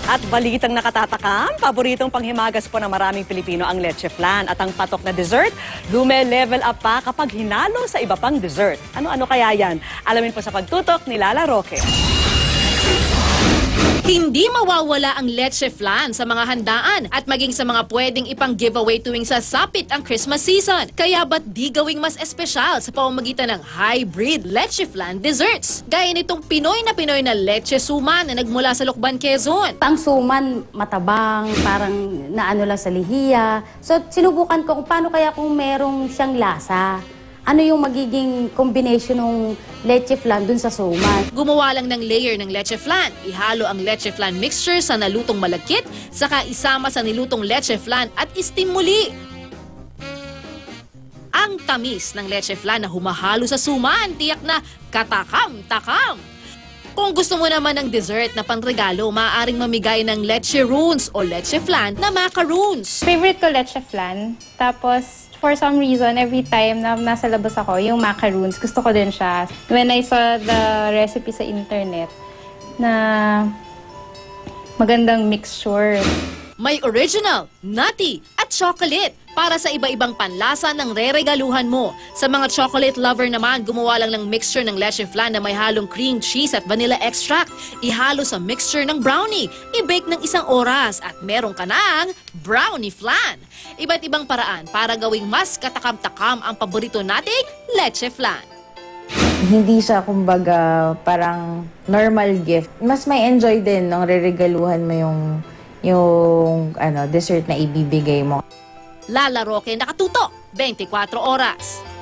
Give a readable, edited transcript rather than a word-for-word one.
At balitang nakatatakam, paboritong panghimagas po ng maraming Pilipino ang leche flan. At ang patok na dessert, lume-level up pa kapag hinalo sa iba pang dessert. Ano-ano kaya yan? Alamin po sa pagtutok ni Lala Roque. Hindi mawawala ang leche flan sa mga handaan at maging sa mga pwedeng ipang giveaway tuwing sasapit ang Christmas season. Kaya ba't di gawing mas espesyal sa pamamagitan ng hybrid leche flan desserts? Gaya nitong Pinoy na leche suman na nagmula sa Lucban, Quezon. Ang suman matabang, parang naano lang sa lihiya. So sinubukan ko kung paano kaya kung merong siyang lasa. Ano yung magiging combination ng leche flan dun sa suman. Gumawa lang ng layer ng leche flan. Ihalo ang leche flan mixture sa nalutong malagkit, saka isama sa nilutong leche flan at steam muli. Ang tamis ng leche flan na humahalo sa suman, tiyak na katakam-takam. Kung gusto mo naman ng dessert na panregalo, maaaring mamigay ng leche runes o leche flan na macaroons. Favorite ko leche flan. Tapos, for some reason, every time na nasa labas ako, yung macaroons, gusto ko din siya. When I saw the recipe sa internet, na magandang mixture. May original, nutty, at chocolate para sa iba-ibang panlasa ng re-regaluhan mo. Sa mga chocolate lover naman, gumawa lang ng mixture ng leche flan na may halong cream cheese at vanilla extract. Ihalo sa mixture ng brownie. I-bake ng 1 oras at meron ka ng brownie flan. Iba't ibang paraan para gawing mas katakam-takam ang paborito nating leche flan. Hindi siya kumbaga parang normal gift. Mas may enjoy din nung re-regaluhan mo yung dessert na ibibigay mo. Lala Roque, nakatutok 24 oras.